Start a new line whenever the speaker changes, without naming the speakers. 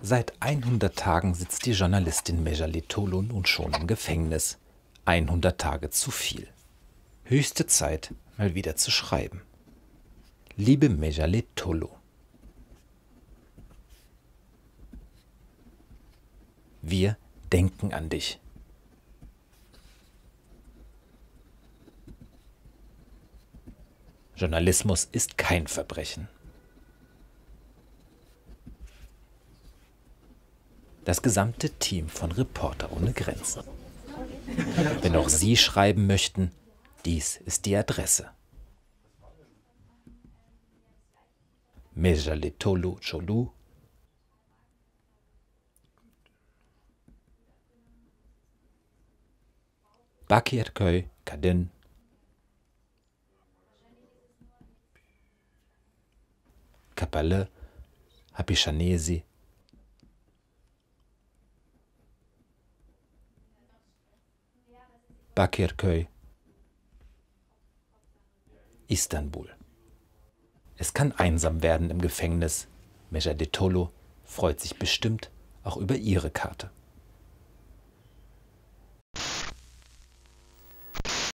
Seit 100 Tagen sitzt die Journalistin Mejali Tolu nun schon im Gefängnis. 100 Tage zu viel. Höchste Zeit, mal wieder zu schreiben. Liebe Mejali Tolu, wir denken an dich. Journalismus ist kein Verbrechen. Das gesamte Team von Reporter ohne Grenzen. Wenn auch Sie schreiben möchten, dies ist die Adresse. Mejali Tolu Cholu, Bakirköy Kadın, Kapalı Hapishanesi, Bakirköy, Istanbul. Es kann einsam werden im Gefängnis. Mejali Tolu freut sich bestimmt auch über Ihre Karte.